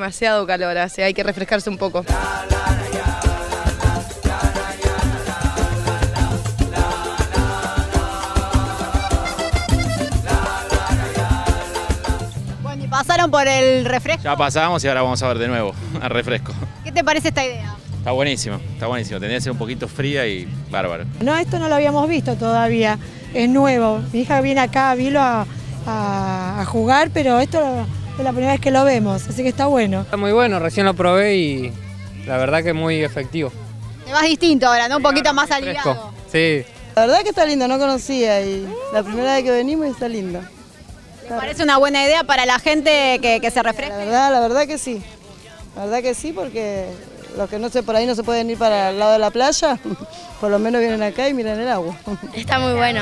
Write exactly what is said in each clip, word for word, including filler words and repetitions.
demasiado calor, así hay que refrescarse un poco. Bueno, ¿y pasaron por el refresco? Ya pasamos y ahora vamos a ver de nuevo al refresco. ¿Qué te parece esta idea? Está buenísimo, está buenísimo. Tendría que ser un poquito fría y bárbaro. No, esto no lo habíamos visto todavía, es nuevo. Mi hija viene acá a Vilo a, a, a jugar, pero esto es la primera vez que lo vemos, así que está bueno. Está muy bueno, recién lo probé y la verdad que es muy efectivo. Es más distinto ahora, ¿no? Un poquito más aliviado. Sí. La verdad que está lindo, no conocía y la primera vez que venimos está lindo. ¿Te parece una buena idea para la gente que, que se refresque? La verdad, la verdad que sí. La verdad que sí, porque los que no sé, por ahí no se pueden ir para el lado de la playa, por lo menos vienen acá y miran el agua. Está muy bueno.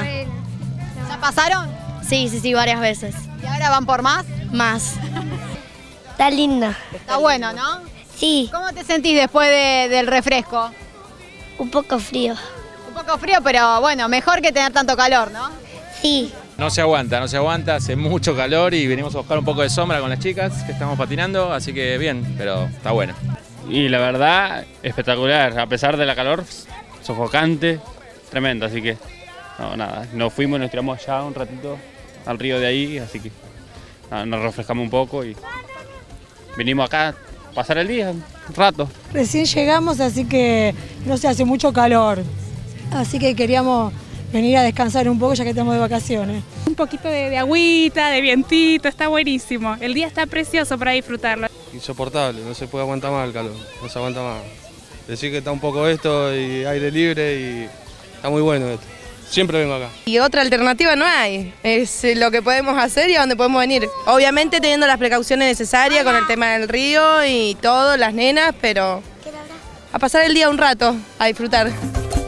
¿Ya pasaron? Sí, sí, sí, varias veces. ¿Y ahora van por más? Más. Está linda. Está bueno, ¿no? Sí, ¿Cómo te sentís después de- del refresco? un poco frío. Un poco frío, pero bueno, mejor que tener tanto calor, ¿no? Sí. No se aguanta, no se aguanta, hace mucho calor y venimos a buscar un poco de sombra con las chicas que estamos patinando, así que bien, pero está bueno. Y la verdad, espectacular, a pesar de la calor, sofocante, tremendo, así que no, nada, nos fuimos, nos tiramos allá un ratito al río de ahí, así que nada, nos refrescamos un poco y vinimos acá a pasar el día, un rato. Recién llegamos, así que no se hace mucho calor, así que queríamos venir a descansar un poco ya que estamos de vacaciones. Un poquito de, de agüita, de vientito, está buenísimo. El día está precioso para disfrutarlo. Insoportable, no se puede aguantar más el calor, no se aguanta más. Decir que está un poco esto y aire libre y está muy bueno esto. Siempre vengo acá. Y otra alternativa no hay, es lo que podemos hacer y a dónde podemos venir. Obviamente teniendo las precauciones necesarias con el tema del río y todo, las nenas, pero a pasar el día un rato, a disfrutar.